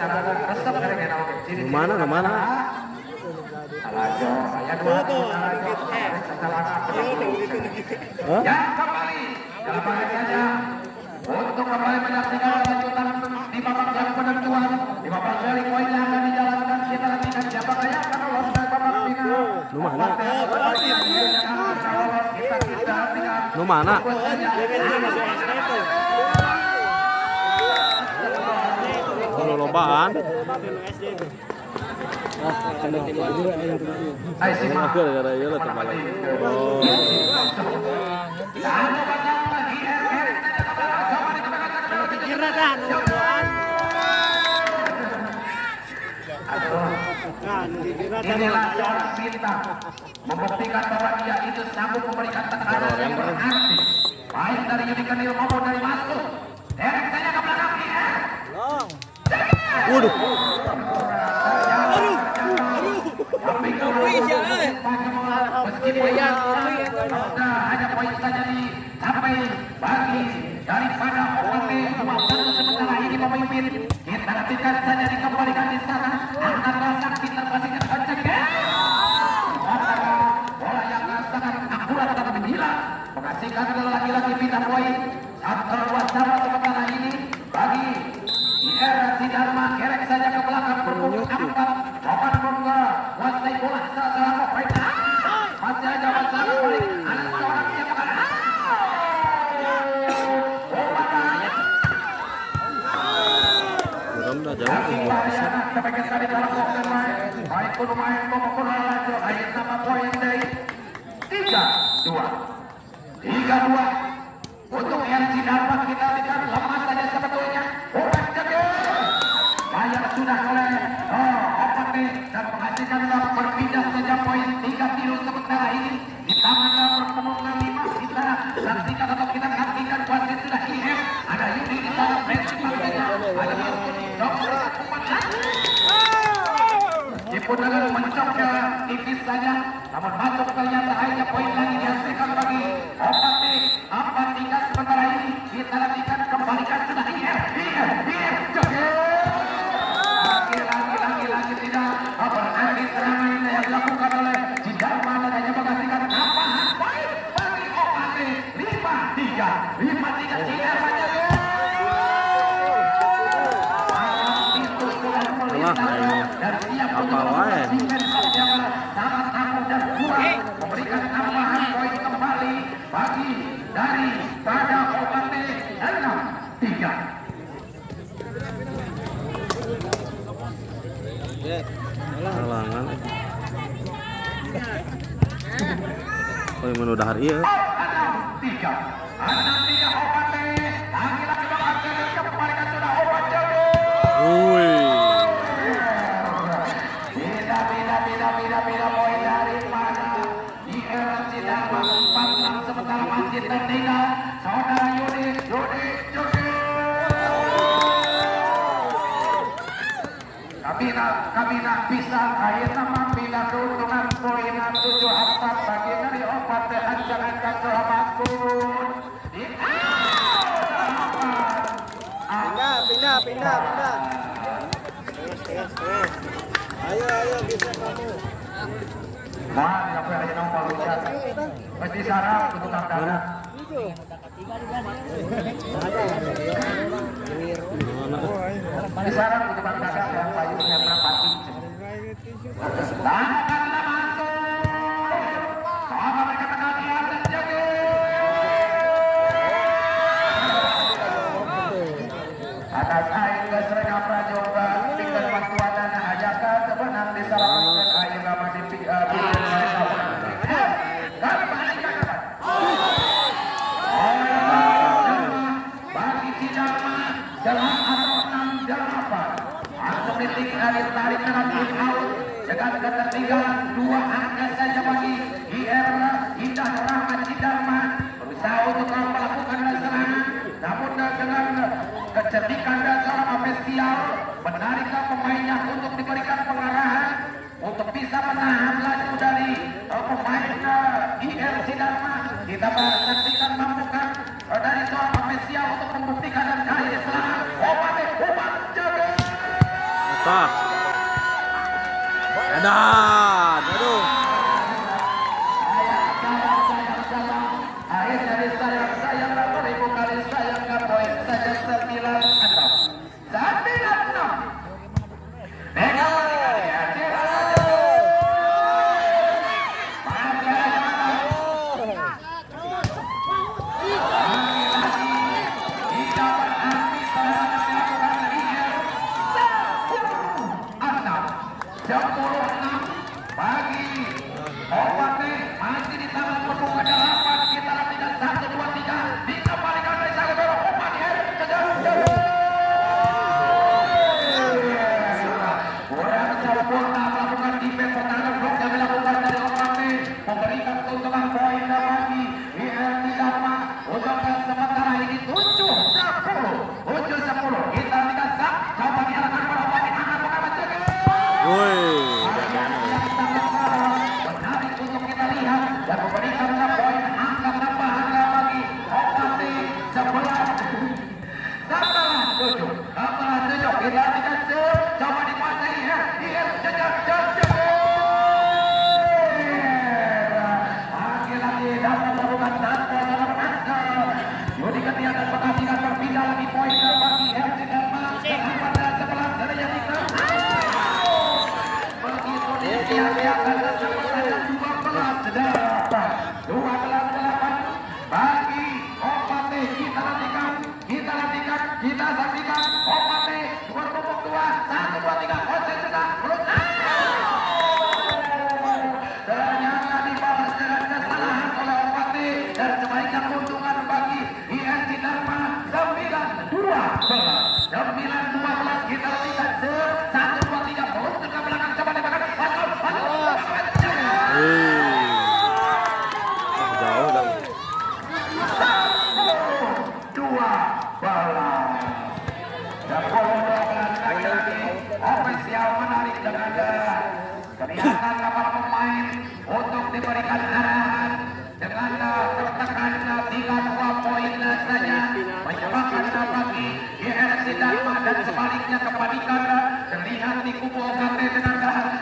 Mana? Ya kembali dalam saja untuk kembali menyaksikan lanjutan di babak yang penentuan di babak seri poin yang akan dijalankan. Kita nantikan siapa yang akan lolos dari babak final. Lu mana? Kalau lobaan. Hai simak. Gara-gara ieu lah terbalik. Inilah seorang bintang membuktikan bahwa dia itu sanggup memberikan tekanan yang berarti baik dari Unikan Nil maupun dari Masuk. Derek saja ke belakang dia. Waduh. Meskipun hanya poin saja dicapai bagi daripada Opate waktu sementara ini memimpin. Kita nantikan saja dikembalikan di sana antara saksi terpasang pencegahan. Bola yang sangat akurat dan menghilang menghasilkan lagi-lagi pindah poin antara dua sama sementara ini bagi IR Cidharma. Kerek saja ke belakang berpunggung angkat coba bongga wasai bola selama poin masih ada masalah balik ada seorang yang mengarah sebagai sekali dalam pemain baik pemain maupun lanjut akhir nama poin dari 3-2 untuk yang Cidharma. Kita lihat lemah saja sebetulnya obat jaga banyak sudah oleh Opate dan menghasilkan berpindah saja poin 3-3 sementara ini di tangan pertemuan 5. Kita saksikan atau kita nantikan wasit sudah IF ada Yudi di sana prinsipal saja ada Ciputangan mencoknya tipis saja namun masuk ternyata hanya poin lagi dihasilkan bagi Opate 4-3 sementara ini. Kita nantikan kembalikan sudah IF lagi tidak berarti serangan yang dilakukan oleh Cidharma dan hanya menghasilkan tambahan poin bagi Opate 5-3 Cidharma jaga. Dan siap untuk sangat tangguh dan kuat memberikan tambahan poin kembali bagi daripada Opate 6-3. Halangan. Oh, yang menudah hari ya. 6-3 Opate lagi-lagi berhasil kembalikan sudah Opate. Beda poin daripada IR Cidharma 4-6 sementara masih tertinggal saudara Yudi. Kabina bisa akhirnya membina keuntungan poin 7-4 bagi dari Opate ancang-ancang selamat turun. Pindah. Ayo bisa kamu. Wah, sampai aja nomor lihat. Mesti sarap untuk kakak. Sarap untuk kakak yang payungnya merapati. Tahanlah masuk. Sama mereka menang di atas jaga. Atas air ke Serena Prajoga tinggal bantuan dan ajakan sebenarnya disalamatkan air ramah di bagi Cidharma 8-8 langsung ditarik kanan out dengan ketertinggalan 2 angka saja bagi IR Indah Rahmat Cidharma berusaha untuk melakukan serangan namun dengan kecerdikan dasar spesial menarik pemainnya untuk diberikan pengarahan untuk bisa menahan laju dari pemain IR Cidharma. Kita saksikan mampukah dari seorang spesial untuk membuktikan dan kali ini selamat Opate jaga Sah. Edan. Aduh. Akhirnya disayang-sayang 1000 kali sayang ke poin saja 9-6. 9-6. Masih di tangan pembuka 8. Kita latihan 1, 2, 3. Dikembalikan dari sana dorong umpan kejar. Kurang sempurna melakukan defense pertahanan blok yang dilakukan dari Opate, memberikan keuntungan poin bagi IRC Dharma. Untuk sementara ini 7-10. Kita latihan sah. Coba diarahkan kepada Opate. Angkat pengamat jaga. Dan memberikan poin angka tambahan bagi Opate 11-7. Kita lihat coba dikuasai lagi dapat melakukan tanpa dalam asal. Yudi Ketiakan Bekasikan berpindah lagi poin bagi RC Dharma pada 11 dari yang kita. Begitu disia-siakan kesempatan 12-8 bagi Opate. Kita latihan, kita saksikan Opate 2-2, 1, 2, 3, konsen sedang ternyata dibalas dengan kesalahan oleh Opate dan sebaiknya keuntungan bagi IRC Dharma 9-12. Kita latihan 1, 2, 3 untuk ke belakang, coba dimakan masuk. Jauh dan 12 ofisial menarik dengan kelihatan kapal pemain untuk diberikan arahan dengan tertekan 3 poin saja menyebabkan bagi IRC Dharma dan sebaliknya kepanikan terlihat di kubu Opate dengan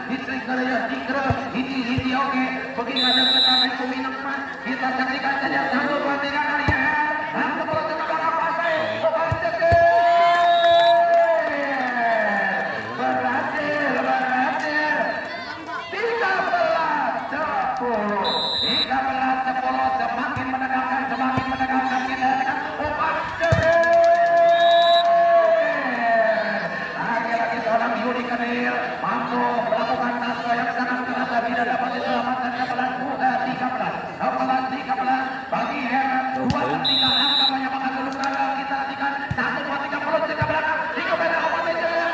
hiji oke begitu ada tekanan kuminang mas kita saksikan saja 1, 2, 3 kali langsung kalau tekanan apa saya berhasil 13-10 semakin menegangkan kita dengan Opate. Lagi-lagi seorang Yudi Kanil mampu melakukan taskah yang sangat keras tapi tidak dapat diselamatkan. 13 bagi Heran 2-3 angka banyak banget dulu kala kita latihan 1, 2, 3 perut ke belakang 3 meter Opate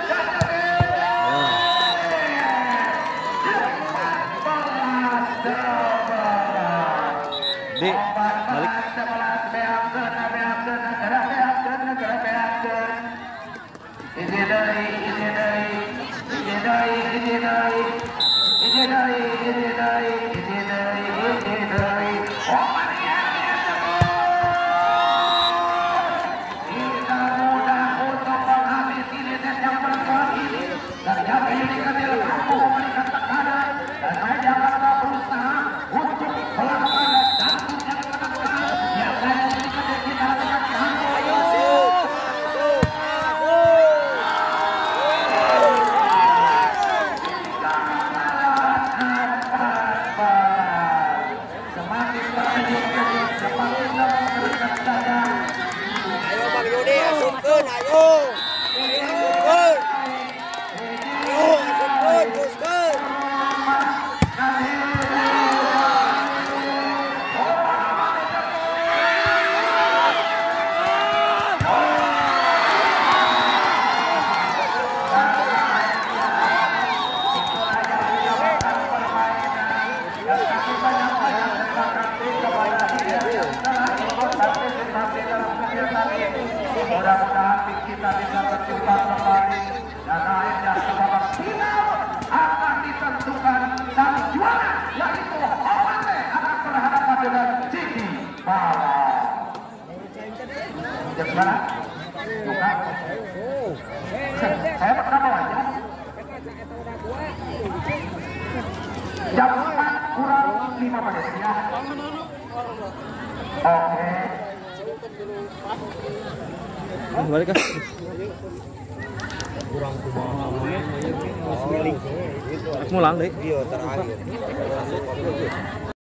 di balik 11 mudah-mudahan kita bisa terjebak kembali dan akhirnya babak final akan ditentukan sang juara yaitu Opate akan berhadapan dengan Ciki Bala. Jam berapa? Bukan. Saya pertama aja. Balik kan? Kurang kumaha. Mulang deh. Iya terakhir.